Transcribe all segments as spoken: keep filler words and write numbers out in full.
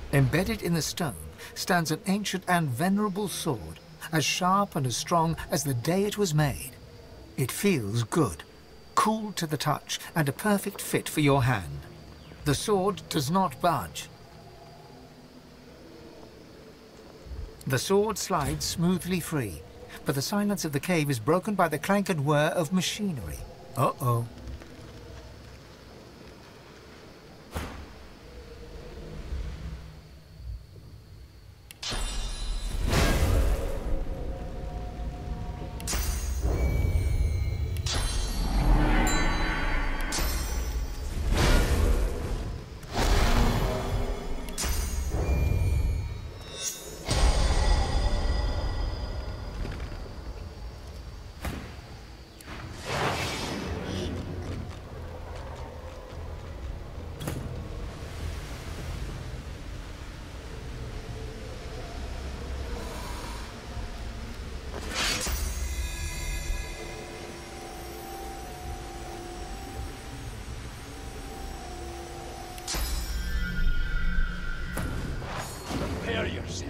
Embedded in the stone stands an ancient and venerable sword, as sharp and as strong as the day it was made. It feels good, cool to the touch, and a perfect fit for your hand. The sword does not budge. The sword slides smoothly free, but the silence of the cave is broken by the clank and whir of machinery. Uh-oh. Prepare yourself.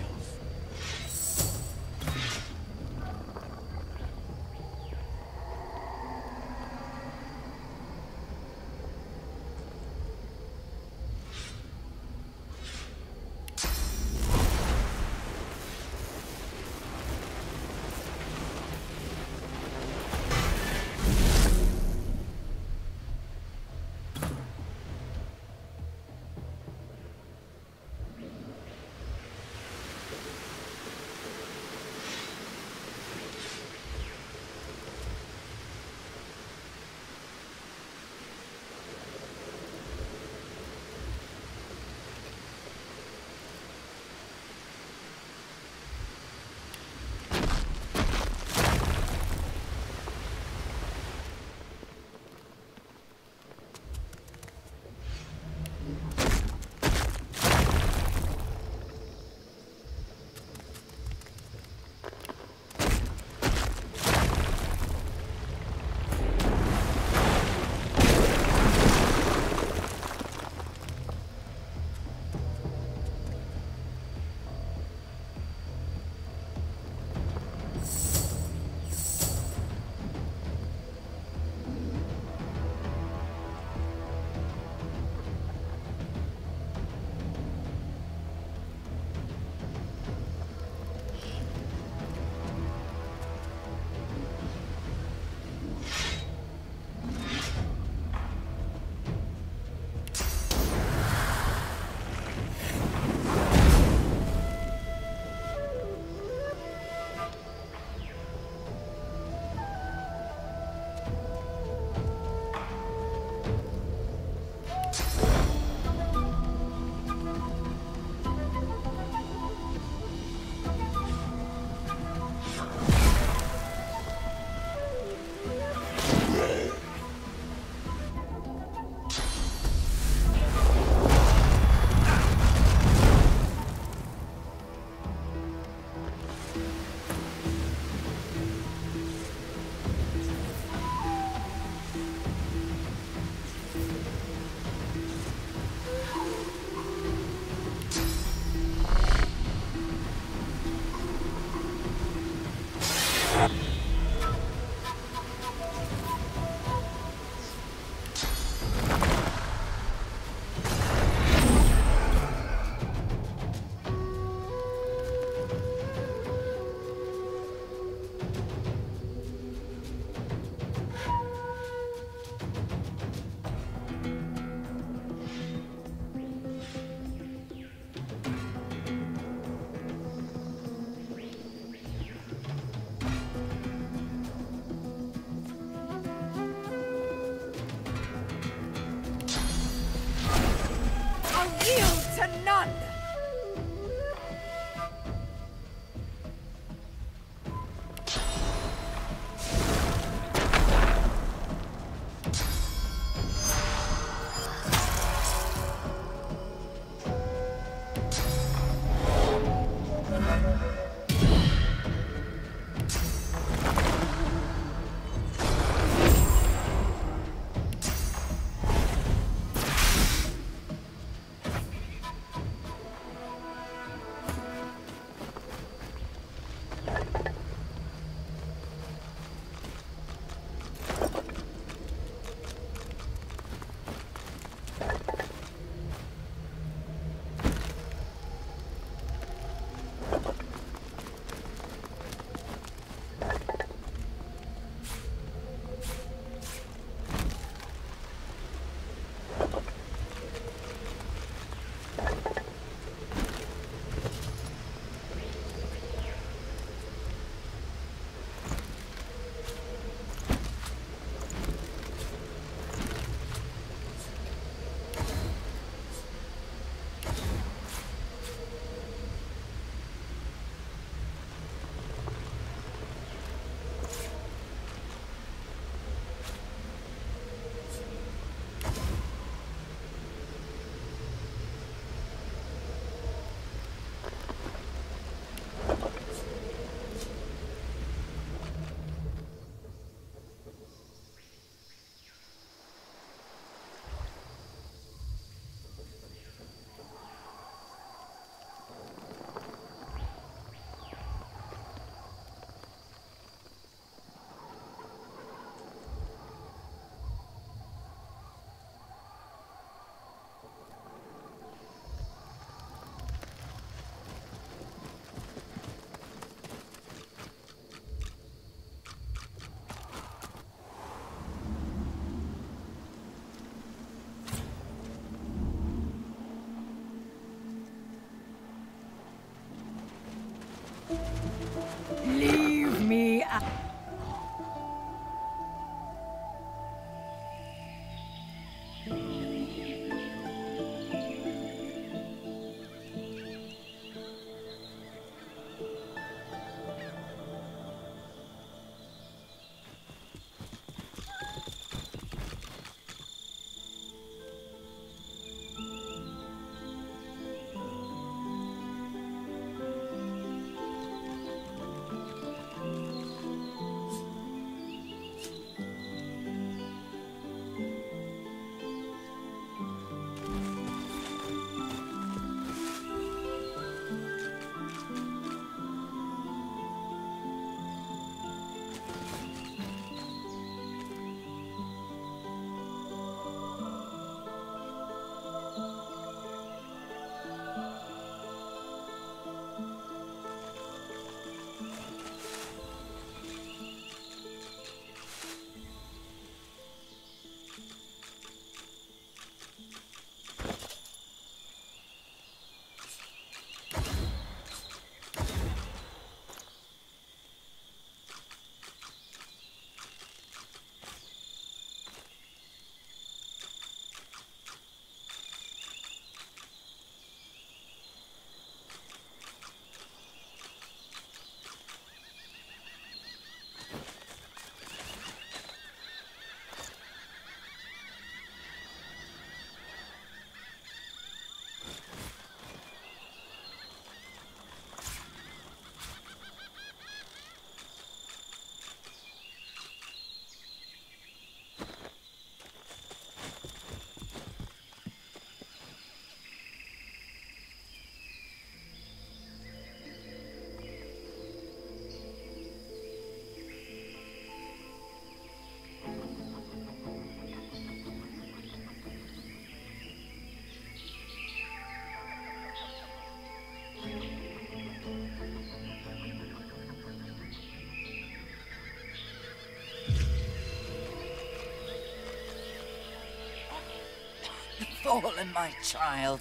Fallen, my child.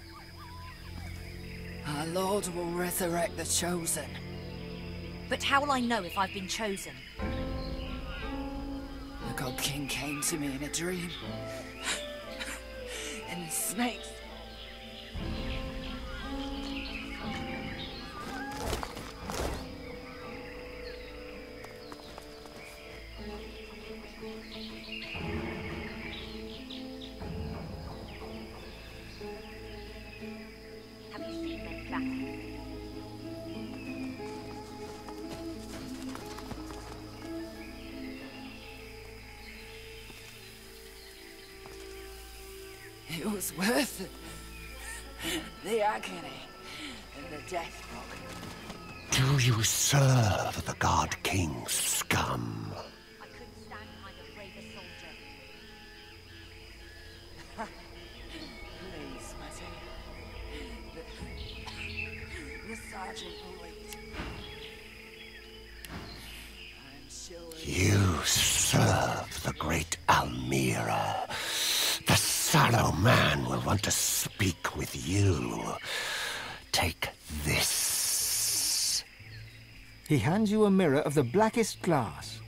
Our Lord will resurrect the chosen. But how will I know if I've been chosen? The God King came to me in a dream. And the snakes... Have you seen them battle? It was worth it. The agony and the death rock. Do you serve the God King's scum? I couldn't stand behind a braver soldier. Please, Matty. The, the sergeant will wait. I'm sure... You serve the great Almira. The Sallow Man will want to speak with you. Take this. He hands you a mirror of the blackest glass.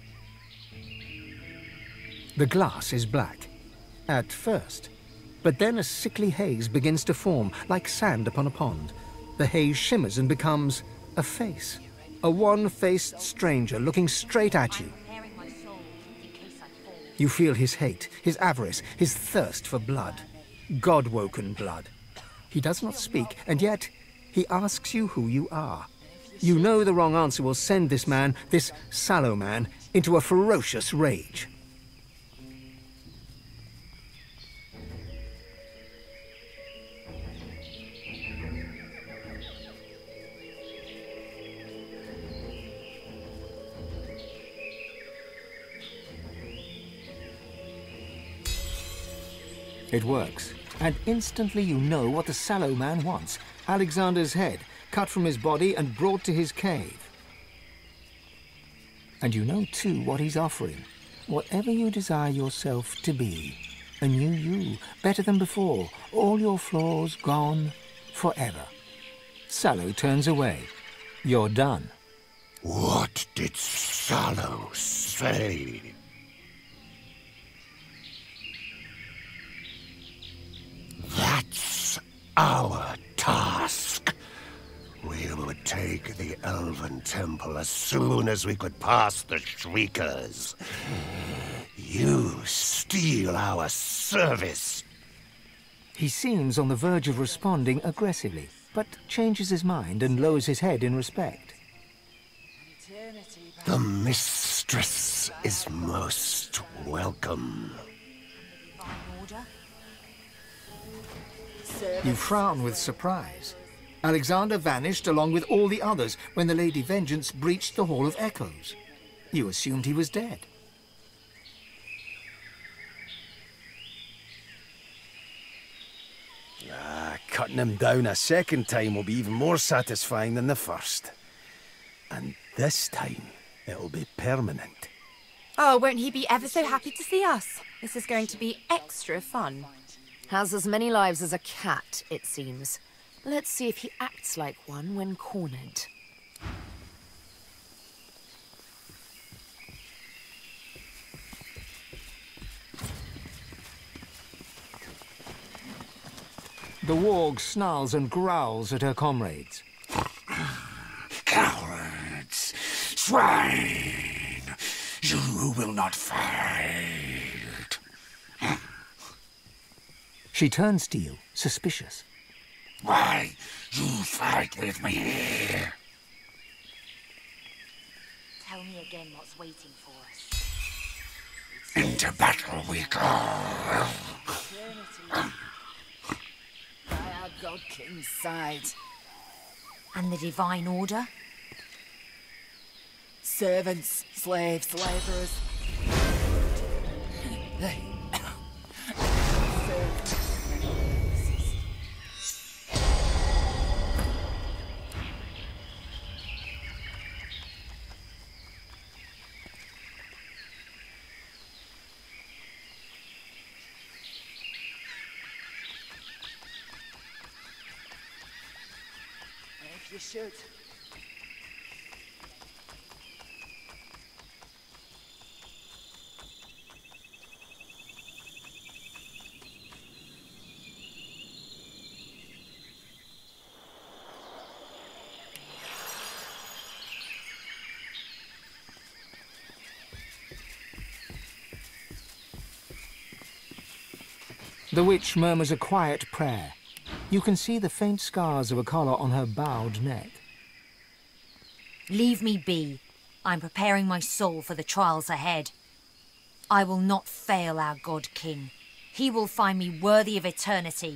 The glass is black, at first, but then a sickly haze begins to form, like sand upon a pond. The haze shimmers and becomes a face, a wan-faced stranger looking straight at you. I'm preparing my soul in case I fall. You feel his hate, his avarice, his thirst for blood. God-woken blood. He does not speak, and yet he asks you who you are. You know the wrong answer will send this man, this Sallow Man, into a ferocious rage. It works, and instantly you know what the Sallow Man wants. Alexander's head, cut from his body and brought to his cave. And you know, too, what he's offering. Whatever you desire yourself to be. A new you, better than before. All your flaws gone forever. Sallow turns away. You're done. What did Sallow say? That's our task. We would take the Elven Temple as soon as we could pass the Shriekers. You steal our service. He seems on the verge of responding aggressively, but changes his mind and lowers his head in respect. The mistress is most welcome. Divine order? You frown with surprise. Alexander vanished along with all the others when the Lady Vengeance breached the Hall of Echoes. You assumed he was dead. Ah, cutting him down a second time will be even more satisfying than the first. And this time, it'll be permanent. Oh, won't he be ever so happy to see us? This is going to be extra fun. Has as many lives as a cat, it seems. Let's see if he acts like one when cornered. The warg snarls and growls at her comrades. Cowards! Swine! You will not fight! She turns to you, suspicious. Why you fight with me? Tell me again what's waiting for us. Into battle we go! By our God King's side. And the Divine Order? Servants, slaves, laborers. They served. If you should. The witch murmurs a quiet prayer. You can see the faint scars of a collar on her bowed neck. Leave me be. I'm preparing my soul for the trials ahead. I will not fail our God King. He will find me worthy of eternity.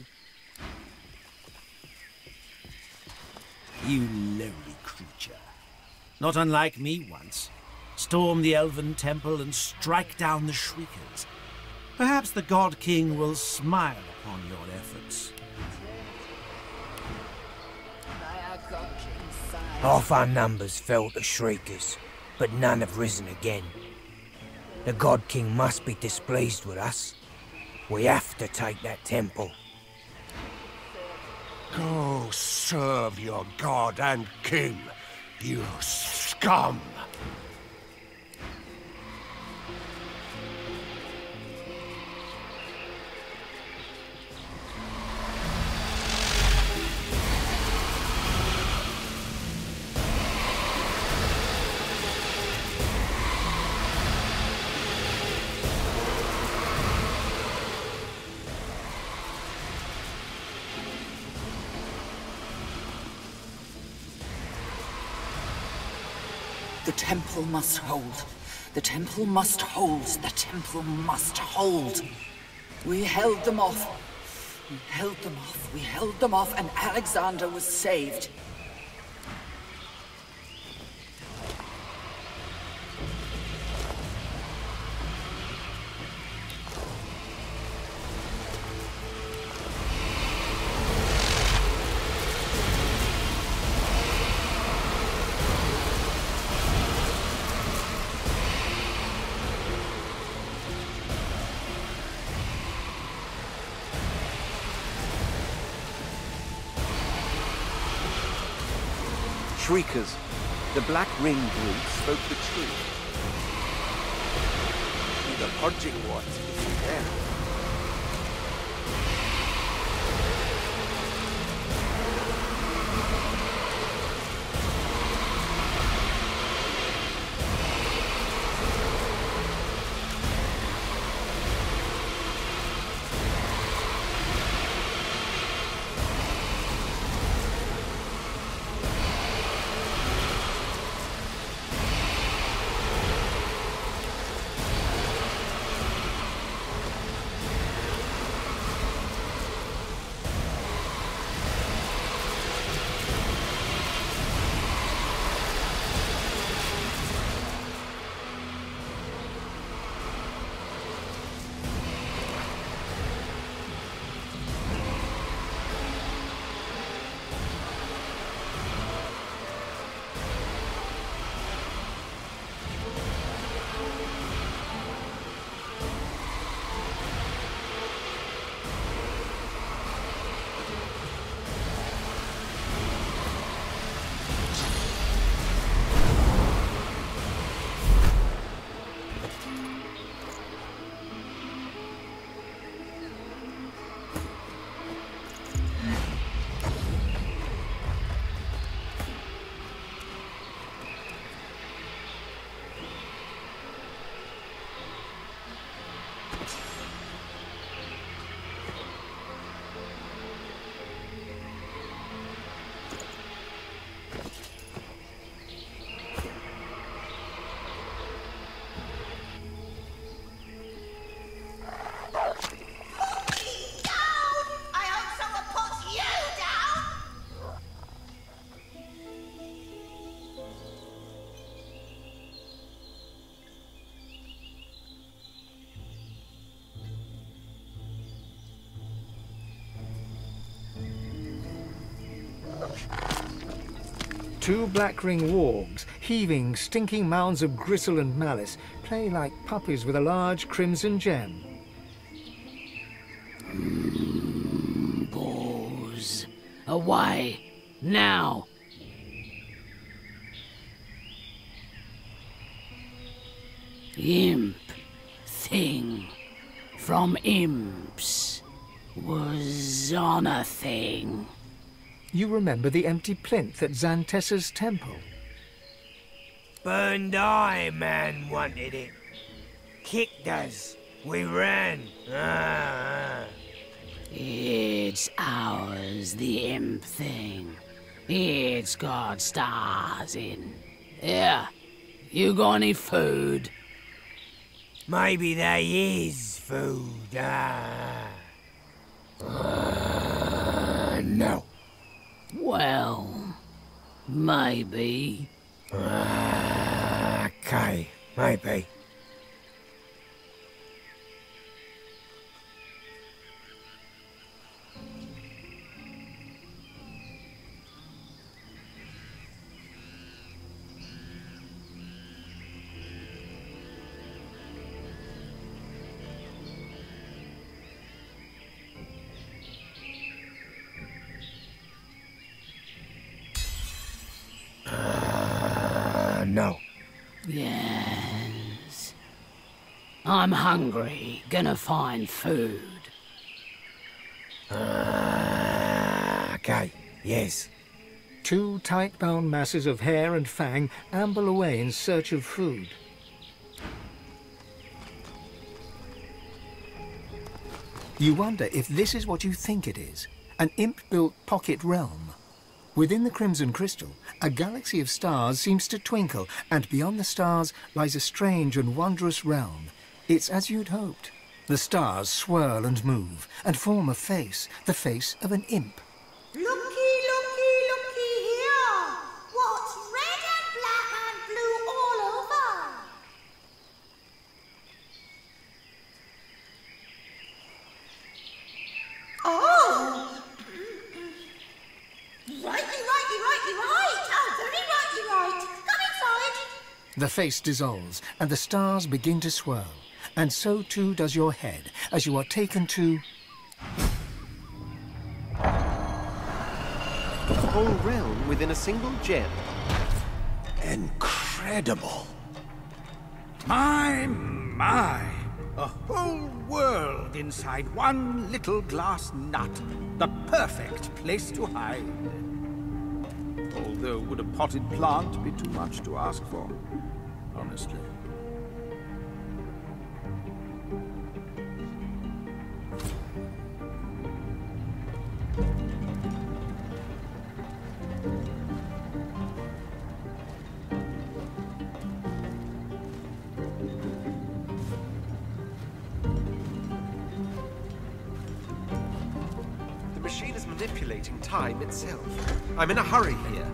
You lowly creature. Not unlike me once. Storm the Elven Temple and strike down the Shriekers. Perhaps the God King will smile upon your efforts. By our God King's side. Half our numbers fell to Shriekers, but none have risen again. The God King must be displeased with us. We have to take that temple. Go serve your god and king, you scum! The temple must hold. The temple must hold. The temple must hold. We held them off. We held them off. We held them off, and Alexander was saved. Shriekers. The Black Ring Brood spoke the truth. The purging what is there. Two black-ring wargs, heaving, stinking mounds of gristle and malice, play like puppies with a large crimson gem. Mm, boys, away, now! Imp thing from imps was on a thing. You remember the empty plinth at Xantessa's temple? Burned Eye man wanted it. Kicked us. We ran. Ah. It's ours, the imp thing. It's got stars in. Here, you got any food? Maybe there is food. Ah. Uh, no. Well, maybe. Uh, okay, maybe. No. Yes. I'm hungry. Gonna find food. Uh, okay. Yes. Two tight-bound masses of hair and fang amble away in search of food. You wonder if this is what you think it is, an imp-built pocket realm. Within the Crimson Crystal, a galaxy of stars seems to twinkle, and beyond the stars lies a strange and wondrous realm. It's as you'd hoped. The stars swirl and move, and form a face, the face of an imp. Looky, looky, looky here! What's red and black and blue all over? Oh! Righty, righty, righty, right! Oh, very righty, right! Come inside! The face dissolves, and the stars begin to swirl. And so too does your head, as you are taken to... A whole realm within a single gem. Incredible. My, my. A whole world inside one little glass nut. The perfect place to hide. Although would a potted plant be too much to ask for? Honestly. The machine is manipulating time itself. I'm in a hurry here.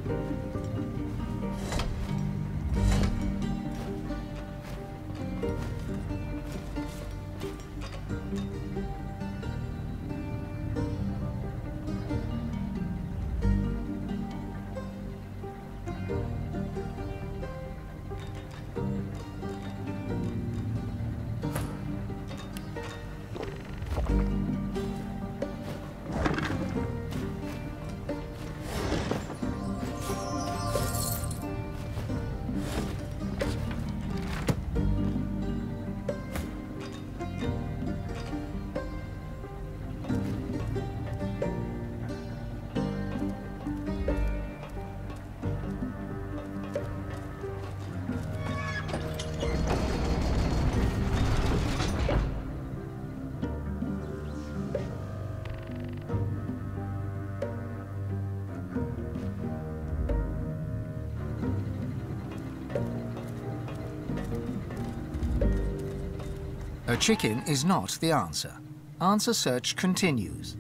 A chicken is not the answer. Answer search continues.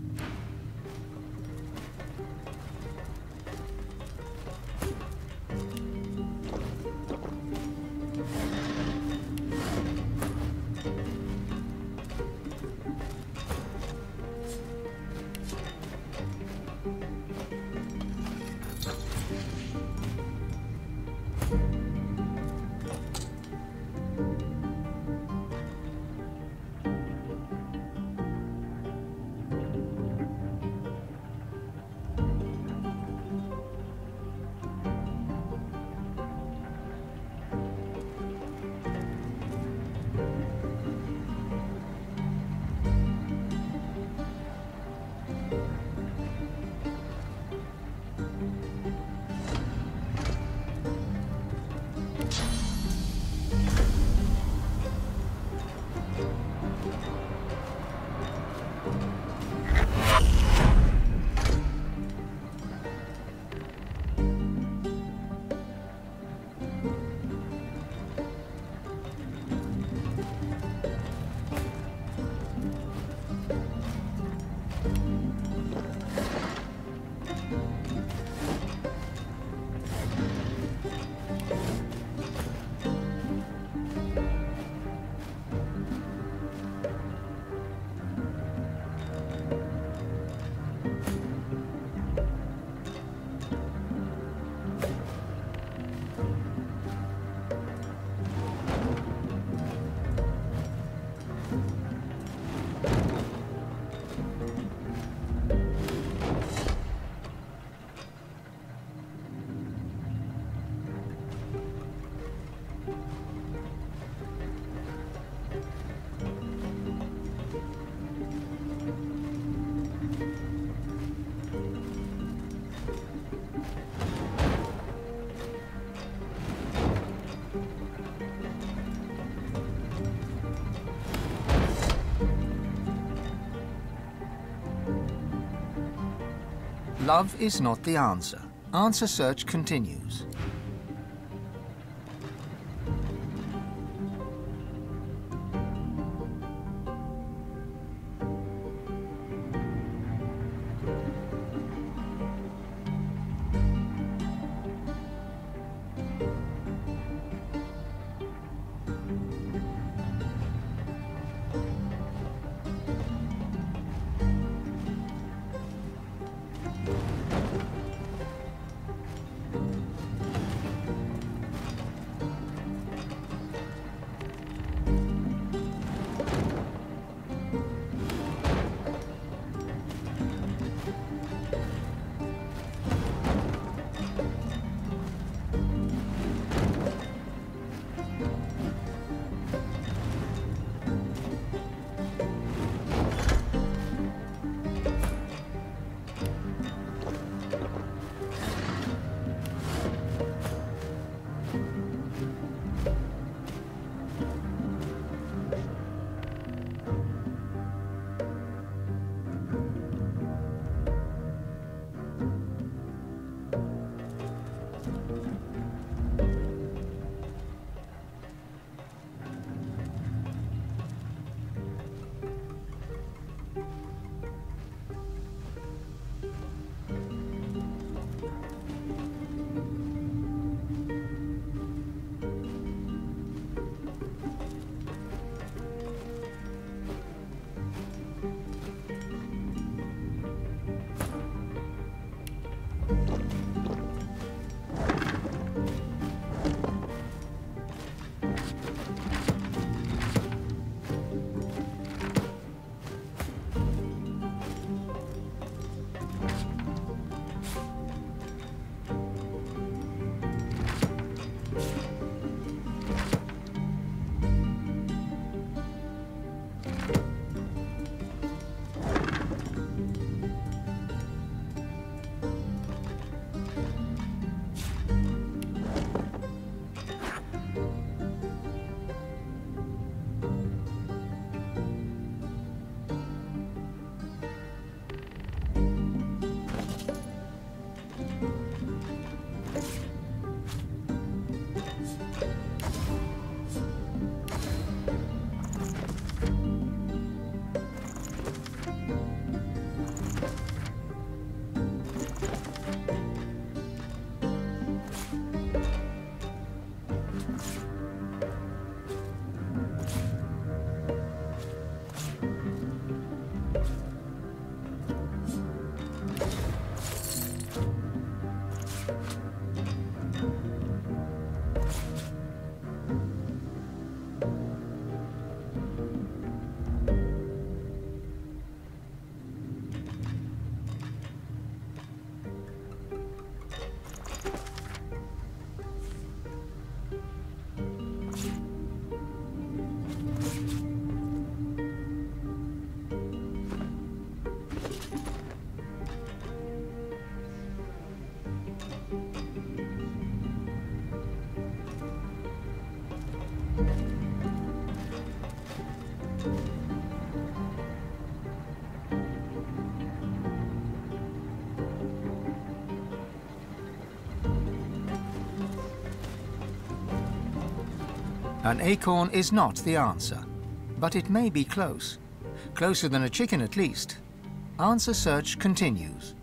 Love is not the answer. Answer search continues. An acorn is not the answer, but it may be close. Closer than a chicken at least. Answer search continues.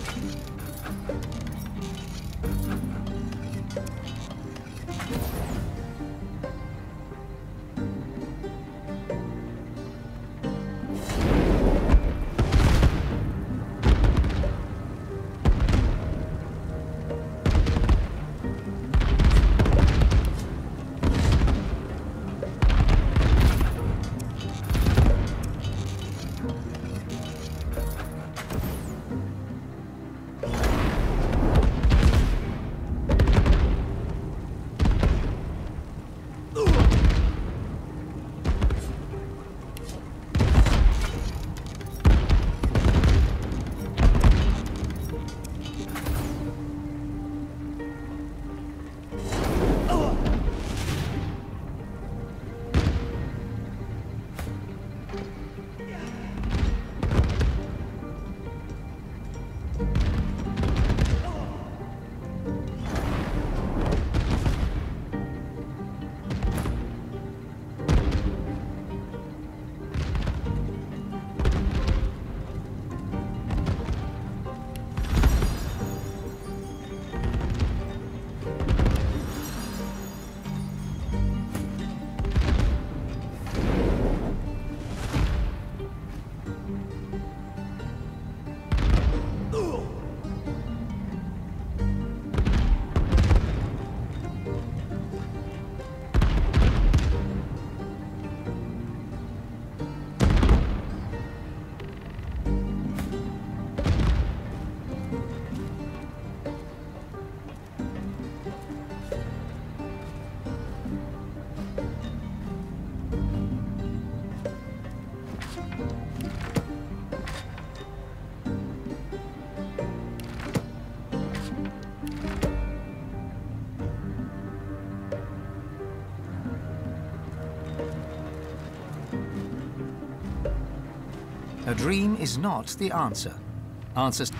A dream is not the answer. Answers...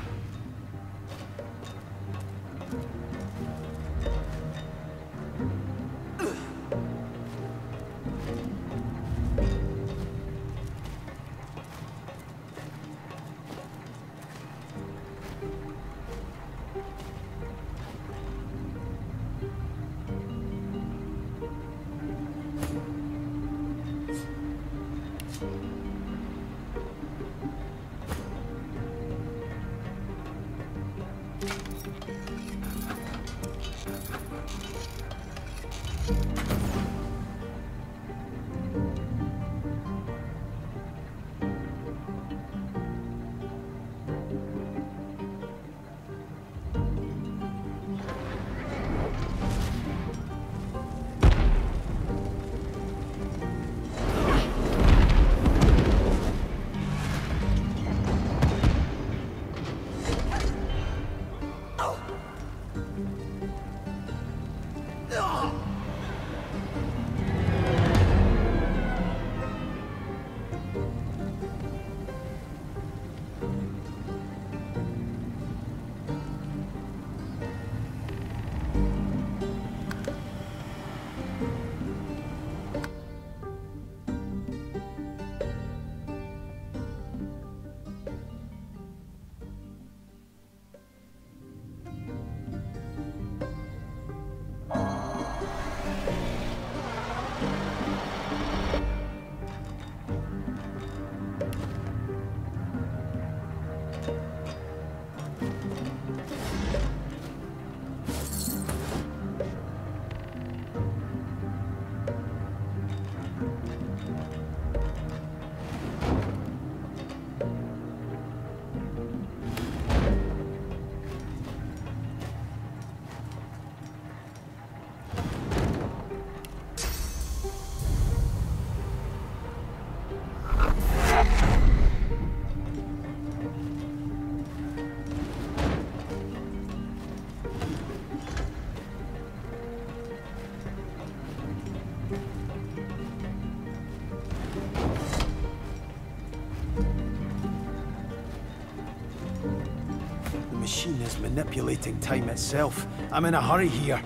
The machine is manipulating time itself. I'm in a hurry here.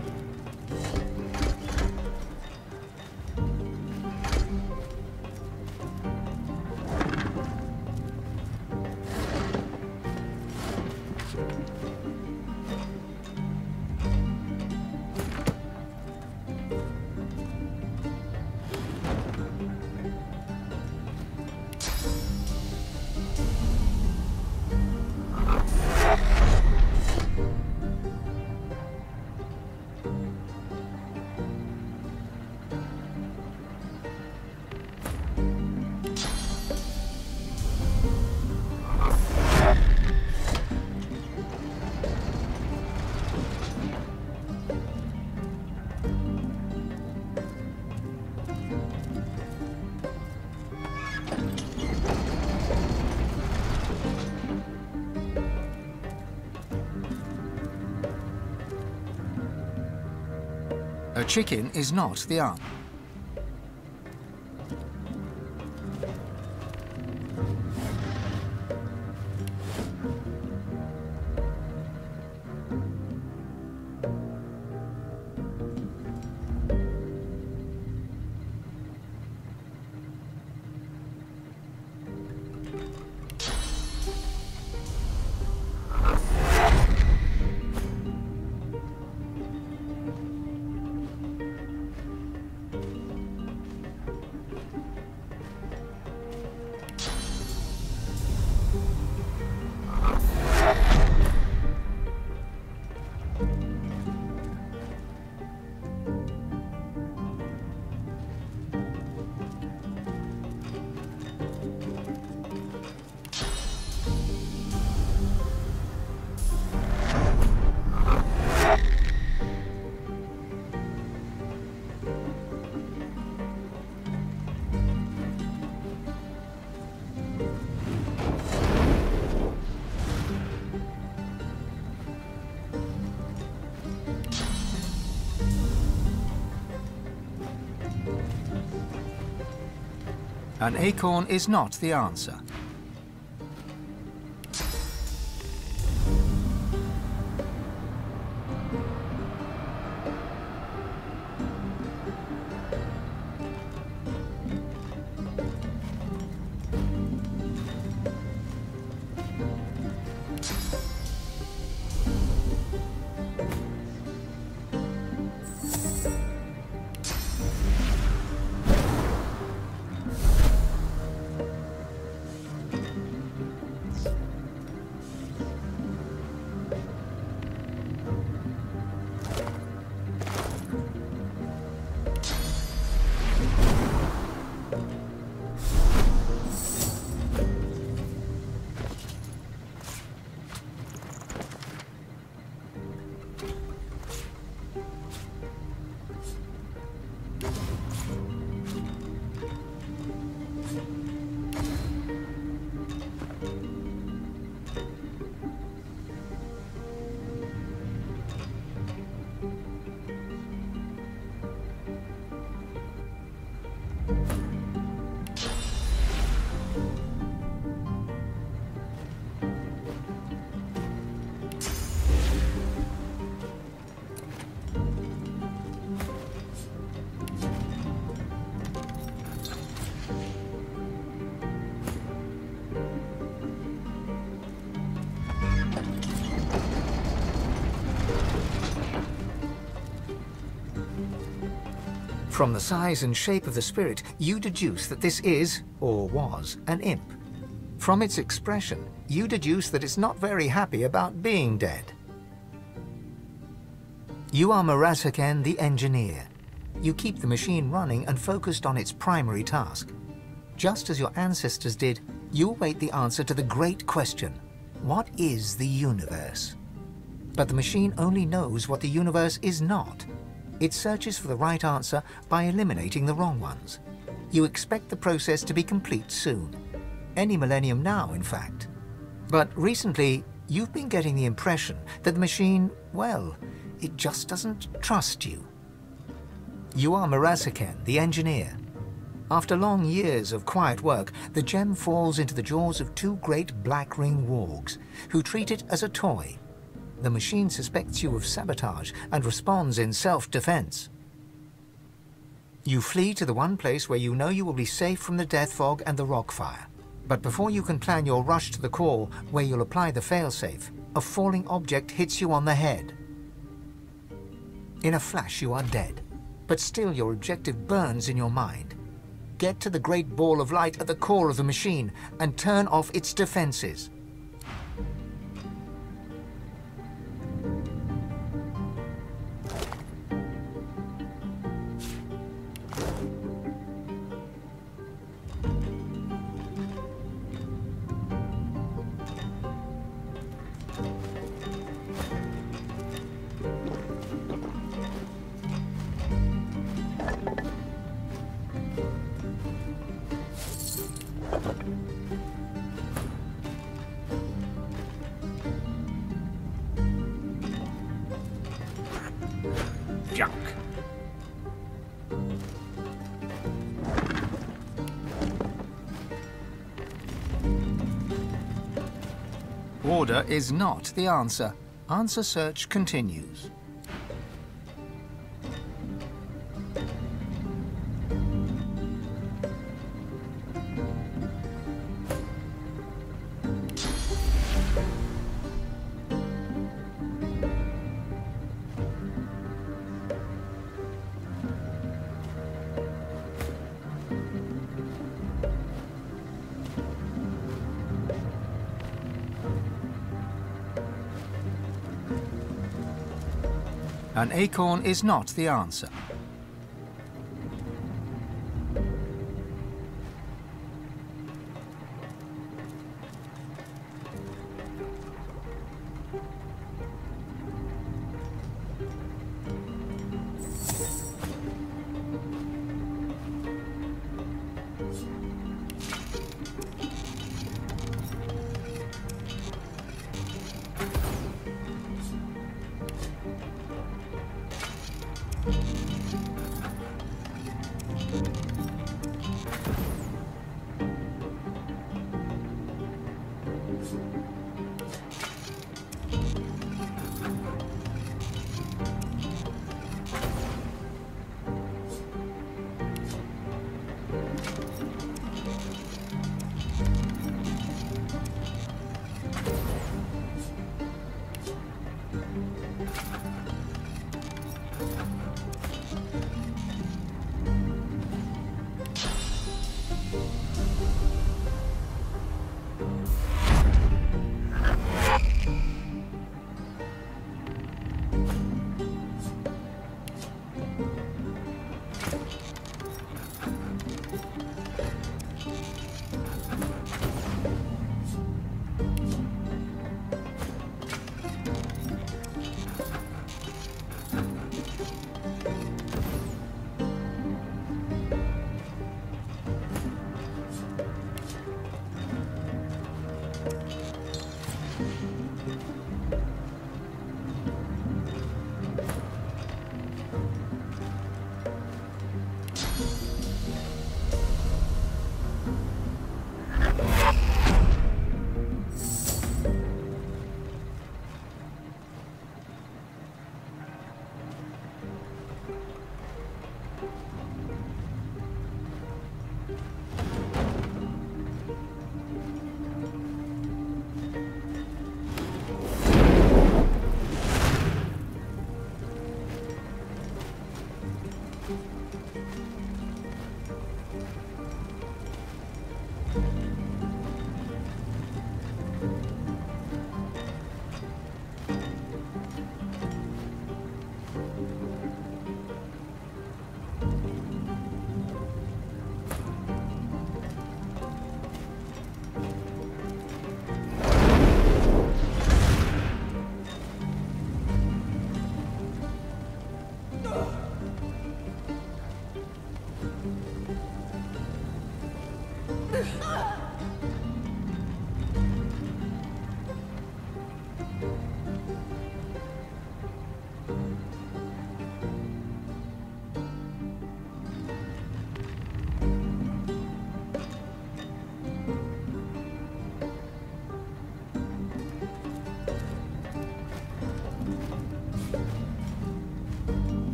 A chicken is not the answer. An acorn is not the answer. From the size and shape of the spirit, you deduce that this is, or was, an imp. From its expression, you deduce that it's not very happy about being dead. You are Marasaken the engineer. You keep the machine running and focused on its primary task. Just as your ancestors did, you await the answer to the great question: what is the universe? But the machine only knows what the universe is not. It searches for the right answer by eliminating the wrong ones. You expect the process to be complete soon. Any millennium now, in fact. But recently, you've been getting the impression that the machine, well, it just doesn't trust you. You are Marasaken, the engineer. After long years of quiet work, the gem falls into the jaws of two great black ring wargs, who treat it as a toy. The machine suspects you of sabotage and responds in self-defense. You flee to the one place where you know you will be safe from the death fog and the rock fire. But before you can plan your rush to the core where you'll apply the failsafe, a falling object hits you on the head. In a flash, you are dead, but still your objective burns in your mind. Get to the great ball of light at the core of the machine and turn off its defenses. Junk. Order is not the answer. Answer search continues. An acorn is not the answer.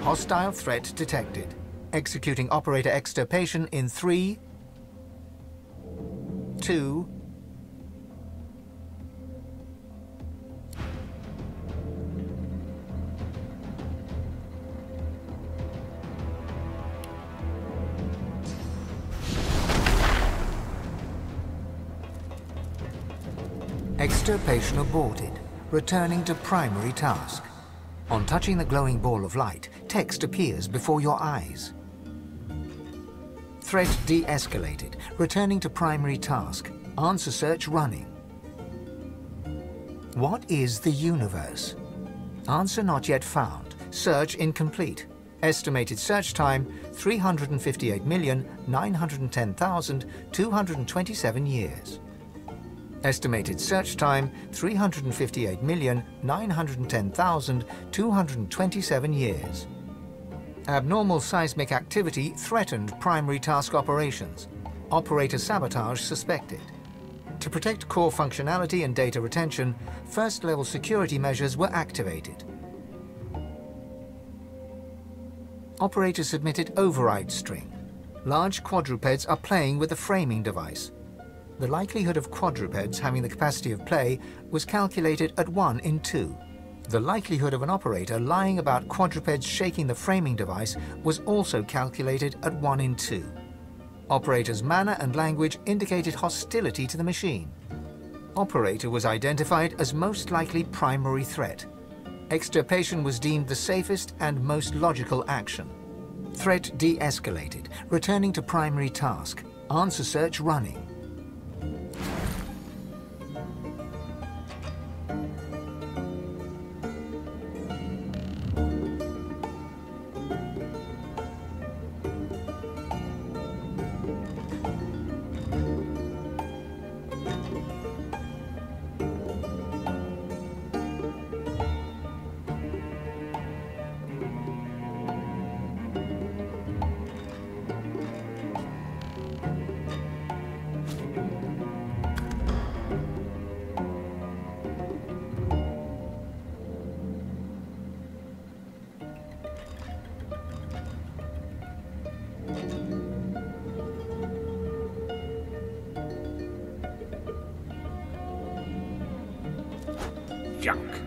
Hostile threat detected. Executing operator extirpation in three, two, extirpation aborted. Returning to primary task. On touching the glowing ball of light, text appears before your eyes. Threat de-escalated. Returning to primary task. Answer search running. What is the universe? Answer not yet found. Search incomplete. Estimated search time three hundred fifty-eight million nine hundred ten thousand two hundred twenty-seven years. Estimated search time three hundred fifty-eight million nine hundred ten thousand two hundred twenty-seven years. Abnormal seismic activity threatened primary task operations. Operator sabotage suspected. To protect core functionality and data retention, first-level security measures were activated. Operator submitted override string. Large quadrupeds are playing with the framing device. The likelihood of quadrupeds having the capacity of play was calculated at one in two. The likelihood of an operator lying about quadrupeds shaking the framing device was also calculated at one in two. Operator's manner and language indicated hostility to the machine. Operator was identified as most likely primary threat. Extirpation was deemed the safest and most logical action. Threat de-escalated, returning to primary task. Answer search running. Junk.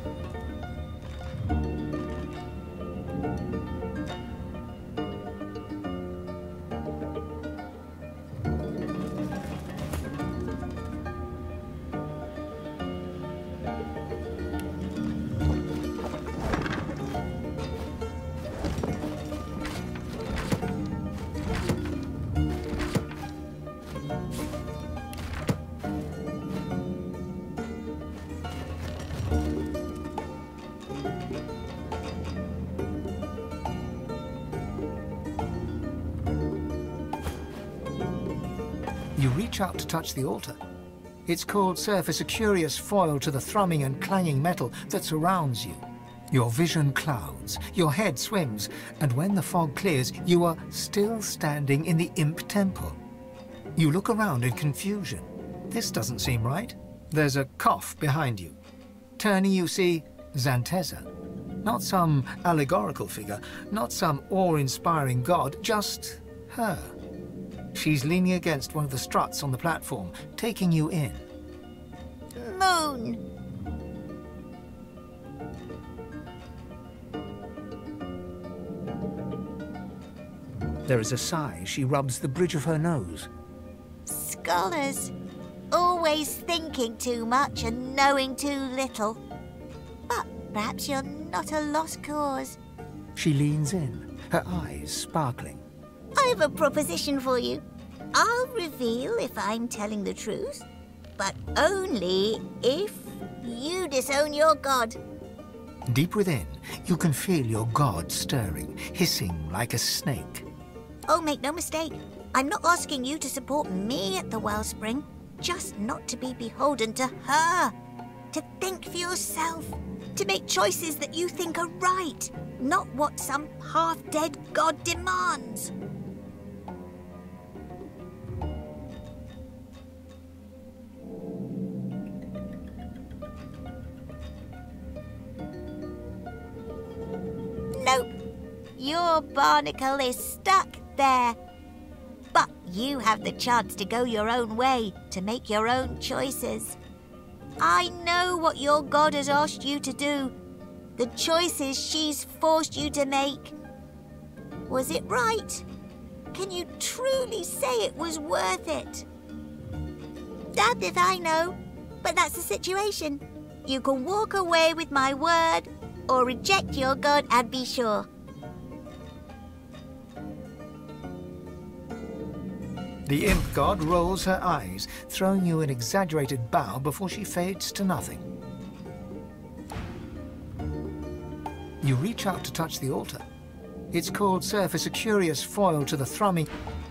You reach out to touch the altar. Its cold surface a curious foil to the thrumming and clanging metal that surrounds you. Your vision clouds, your head swims, and when the fog clears, you are still standing in the Imp Temple. You look around in confusion. This doesn't seem right. There's a cough behind you. Turning, you see Xanteza. Not some allegorical figure, not some awe-inspiring god, just her. She's leaning against one of the struts on the platform, taking you in. Moon. There is a sigh. She rubs the bridge of her nose. Scholars. Always thinking too much and knowing too little. But perhaps you're not a lost cause. She leans in, her eyes sparkling. I have a proposition for you. I'll reveal if I'm telling the truth, but only if you disown your god. Deep within, you can feel your god stirring, hissing like a snake. Oh, make no mistake. I'm not asking you to support me at the Wellspring, just not to be beholden to her. To think for yourself, to make choices that you think are right, not what some half-dead god demands. Nope. your barnacle is stuck there. But you have the chance to go your own way, to make your own choices. I know what your god has asked you to do, the choices she's forced you to make. Was it right? Can you truly say it was worth it? Damned if I know, but that's the situation. You can walk away with my word, or reject your god and be sure. The imp god rolls her eyes, throwing you an exaggerated bow before she fades to nothing. You reach out to touch the altar. Its cold surface a curious foil to the thrumming.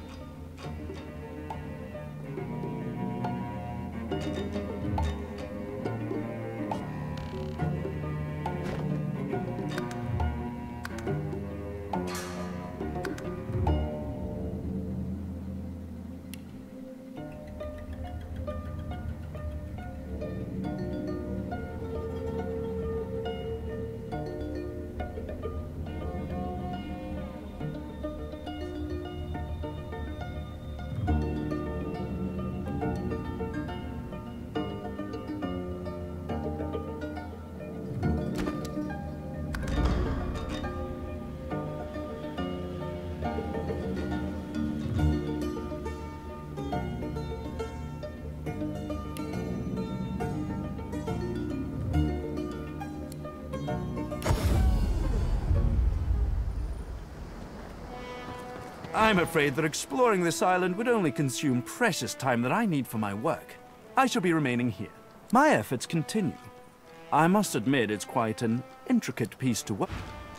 I'm afraid that exploring this island would only consume precious time that I need for my work. I shall be remaining here. My efforts continue. I must admit it's quite an intricate piece to work.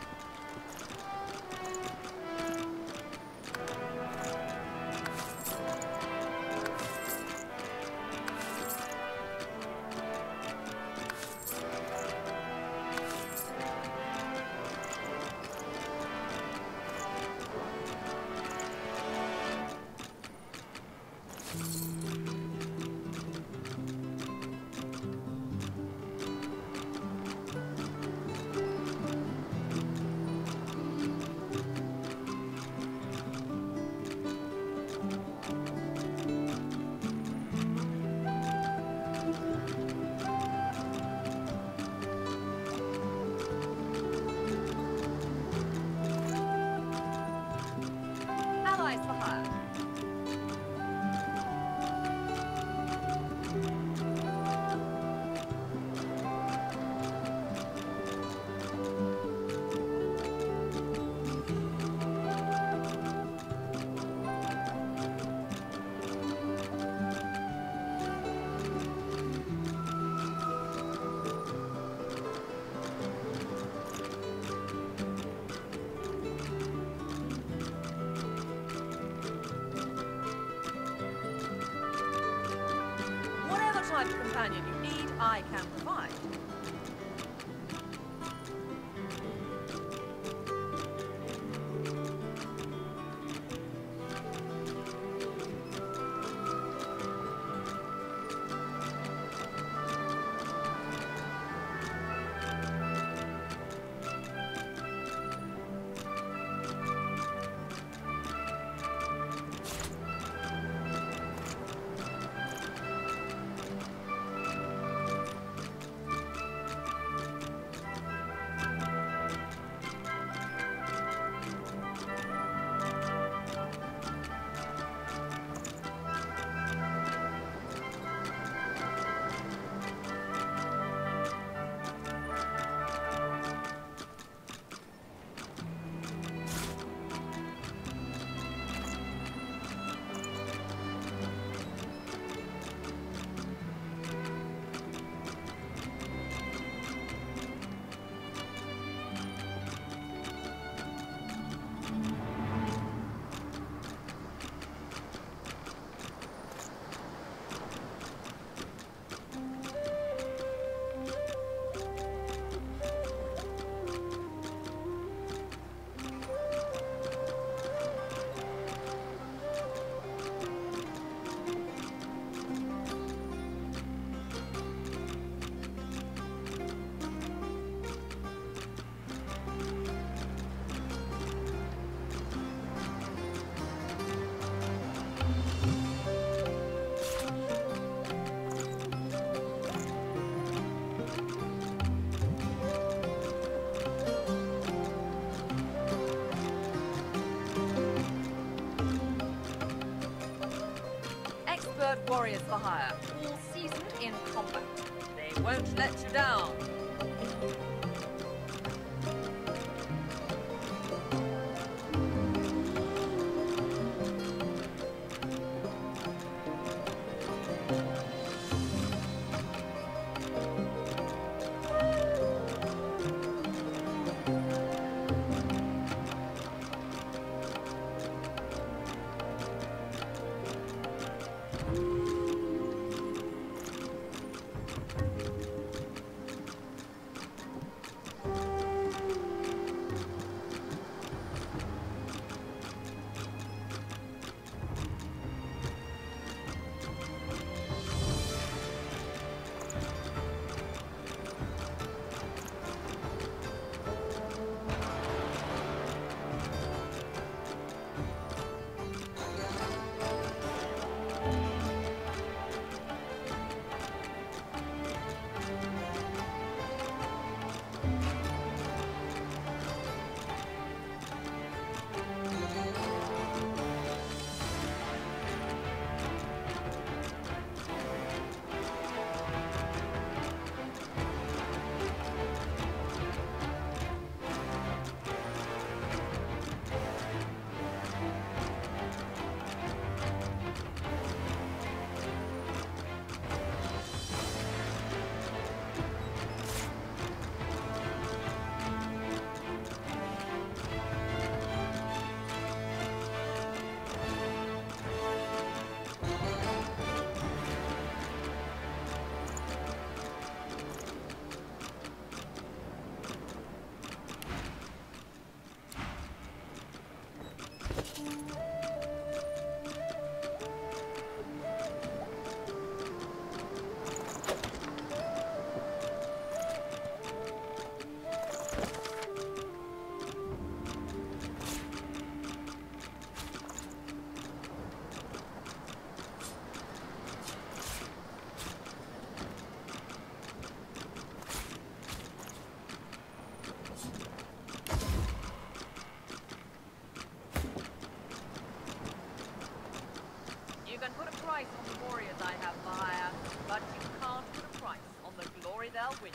type of companion you need, I can provide. We won't let you down. You can put a price on the warriors I have for hire, but you can't put a price on the glory they'll win.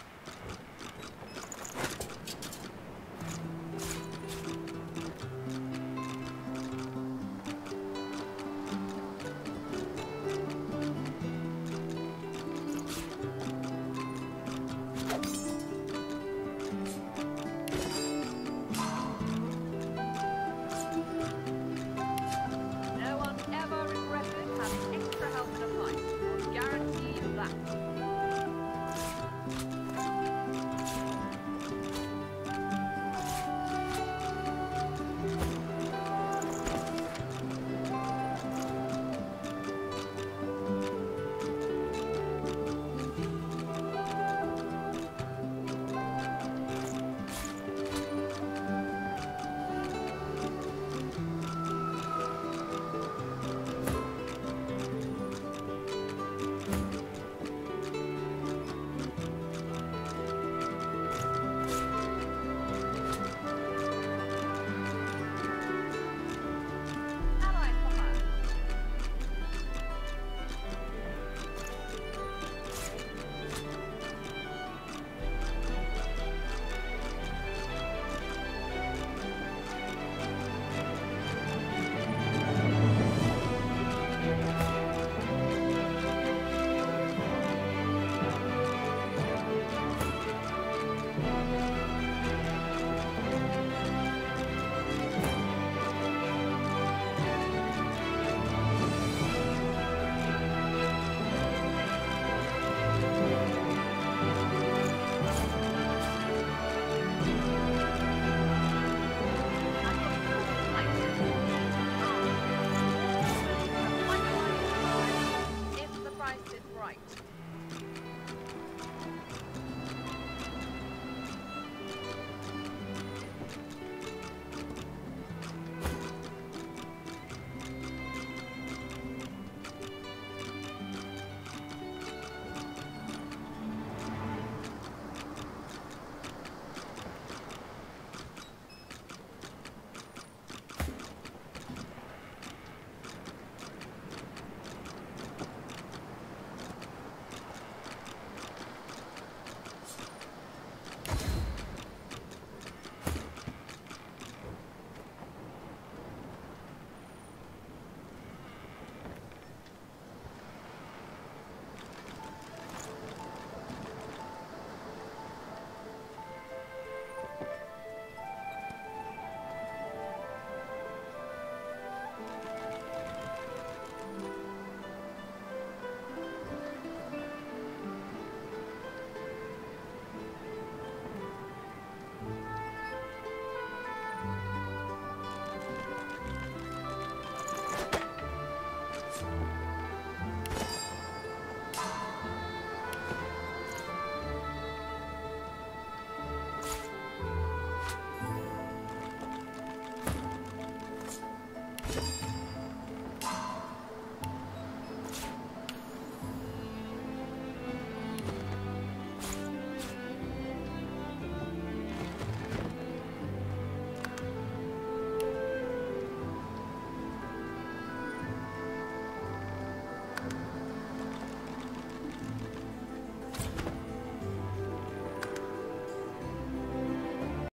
Right.